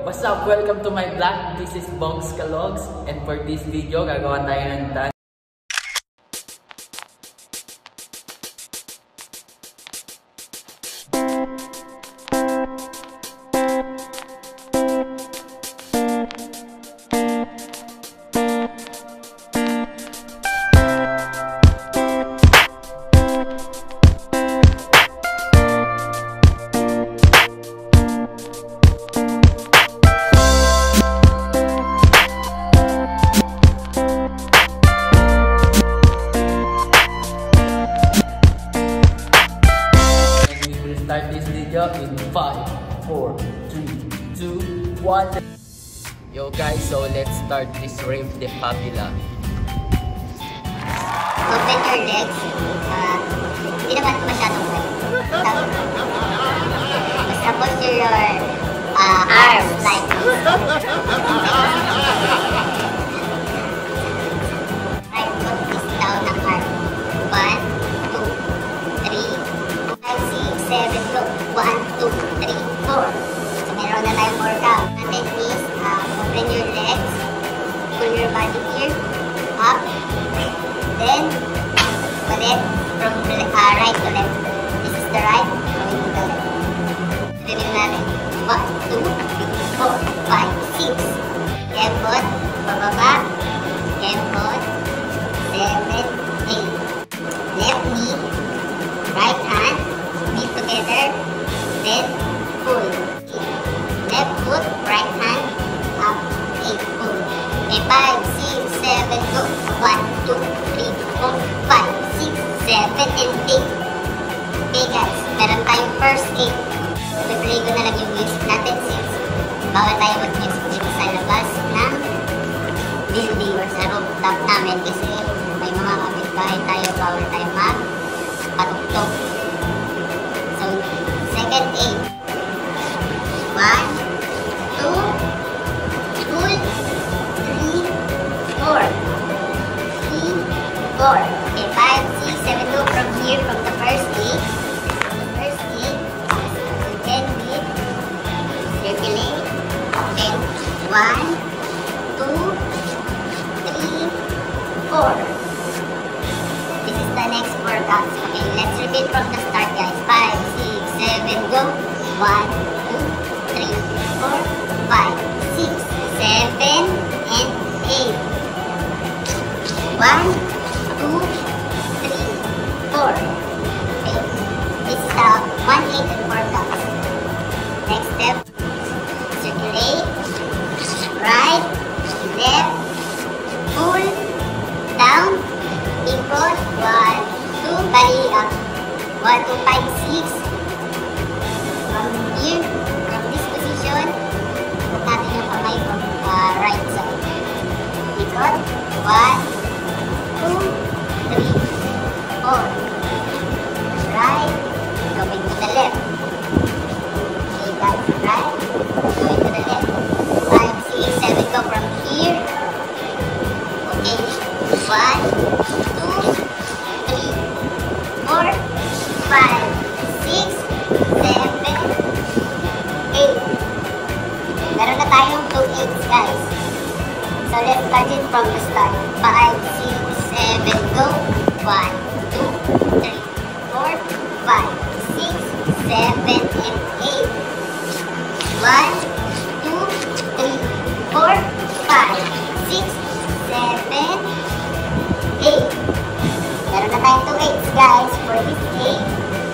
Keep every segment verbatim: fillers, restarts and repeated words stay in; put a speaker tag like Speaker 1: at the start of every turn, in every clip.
Speaker 1: What's up? Welcome to my vlog. This is Bongs Kalogs, and for this video, gagawa tayo ng dance. Start this video in five, four, three, two, one. Yo guys, so let's start this rave de Fabula.
Speaker 2: Open your legs. Uh, Hindi naman masyadong wet. Basta posture your uh, arms like this. Right foot is down ng arm. One, two, three, five, six, seven, go. One, two, three, four. So meron na tayong workout. Natin is uh, open your legs. Pull your body here. Up. Then, ulit from uh, right to left. This is the right, going to the left. Review natin. one, two, three, four, five, six. Kembot, bababa. Kembot, seven, eight. Left knee, right hand, knee together. Then, pull. Left foot, right hand, up, eight, pull. Okay, five, six, seven, go. one, two, three, four, five, six, seven, and eight. Okay guys, meron tayong first eight. Bibili ko na lang yung music natin since bawal tayo mag-music dito sa labas ng building or sa rooftop namin kasi may mga kapitbahay tayo, bawal tayo mag-patugtog. So, second eight. one, two, pull, three, four. three, four. Okay, five, six, seven, go from here, from the first eight. The first eight, you can hit, circulate. Okay, one, two, three, four. This is the next workout. Okay, let's repeat from the start, guys. five, six, seven, go. one, two, three, four, five, six, seven, and eight. one, two, three, four. Okay, this is the one, eight, and four blocks. Next step, circulate, right, left, pull, down, ikot, one, two, bali up, one, two, five, six. From here, from this position, put natin yung kamay from uh, right side. Ikot, one, two, three, four. Right, going to the left. Okay, guys, right, going to the left. five, six, seven, go from here. Okay, one, two, three, four, five, six, seven, eight. Meron na tayong two eights, guys. So let's start it from the start. five, six, seven, go. one, two, three, four, five, six, seven, and eight. one, two, three, four, five, six, seven, eight. Meron na tayong two eights, guys, for this eight.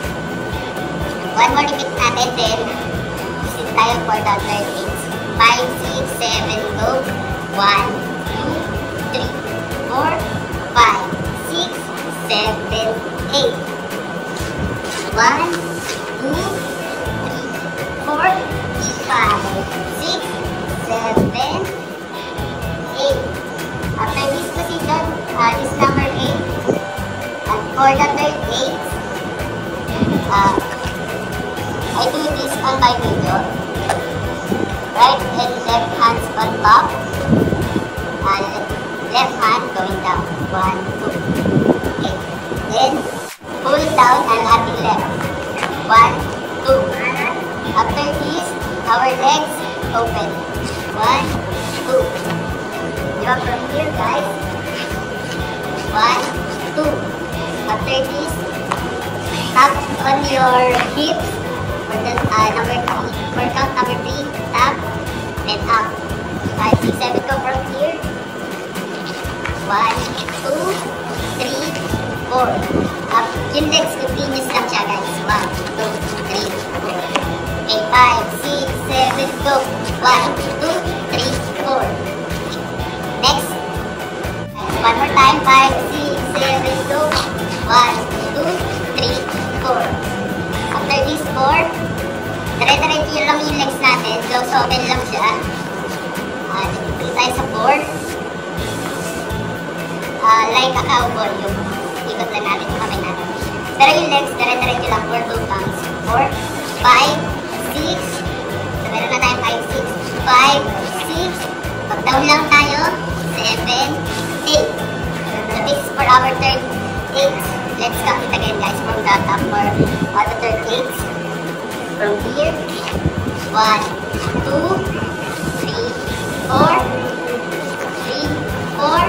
Speaker 2: One more repeat natin, then sit tayo for the third eight. five, six, seven, go. one, two, three, four, five, six, seven, eight. one, two, three, four, five, six, seven, eight. After this position, uh, this number eight. And for the third eight, uh, I do this on my video. Right and left hands on top. Uh, left hand going down. One, two. Okay. Then pull down and ating left. One, two. After this, our legs open. One, two. Drop from here, guys. One, two. After this, tap on your hips for the uh, number three. For count number three, tap, then up. Five, six, seven, go from here. One, two, three, four. Up. Yung legs continuous lang siya, guys. One, two, three, four. Okay, five, six, seven, go. One, two, three, four. Next. One more time. Five, six, seven, go. One, two, three, four. After this four, dire-diretso yun lang yung legs natin. Close open lang siya. Uh, dito tayo sa four. Uh, like a cowboy, yung ikot lang natin yung kamay natin. Pero yung legs, dire-diretso lang for two counts. four, five, six. So meron na tayong five, six. five, six. Pag down lang tayo. seven, eight. So this is for our third eight. Let's count it again, guys, from the top for uh, the third eight. From here. one, two, three, four. three, four.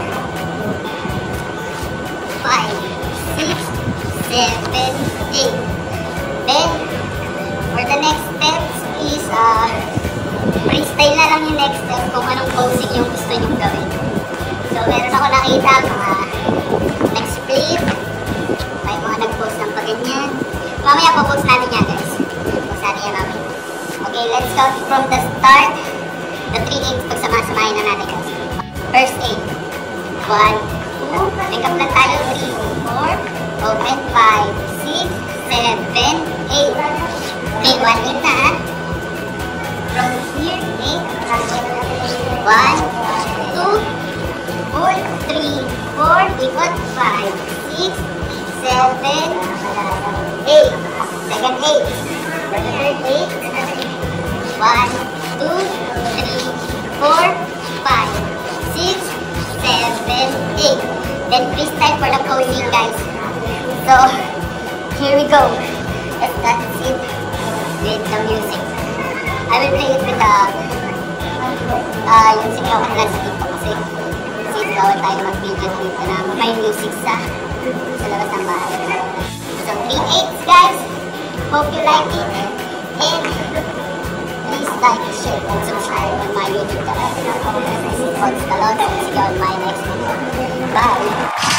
Speaker 2: five, six, seven, eight. Then, for the next steps is, uh, freestyle na lang yung next step kung anong posing yung gusto nyong gawin. So, meron ako nakita mga nag-split. May mga nag-post ng paganyan. Mamaya po-post natin yan, guys. Post natin yan mamaya. Okay, let's count from the start. The three eights, pagsama-samahin na natin, guys. First eight. one, two, pick up lang tayo. three, four, open. five, six, seven, eight. Okay, one eight na, ha? From here, eight. one, two, four, three, four, ikot. five, six, seven, eight. Second eight. For the third eight. one, two, three, four, five, six, seven, eight. Then freestyle for the posing, guys. So, here we go. Let's start it with the music. I will play it with the uh, yung sigaw ka lang sa TikTok kasi sigawan tayo mag-video dito na may music sa sa labas ng bahay. So, three eights, guys. Hope you like it. And please like, share, and subscribe on my YouTube channel. This is Bogs Galots. See you on my next video. Bye!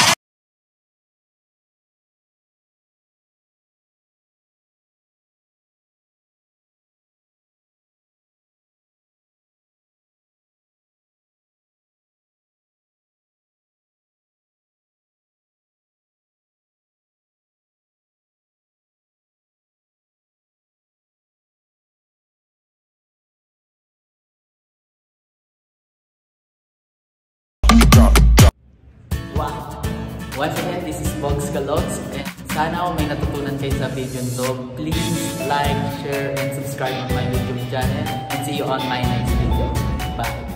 Speaker 1: Once again, this is Bogs Galots, and sana may natutunan kayo sa video nito. Please like, share, and subscribe on my YouTube channel, and see you on my next video. Bye!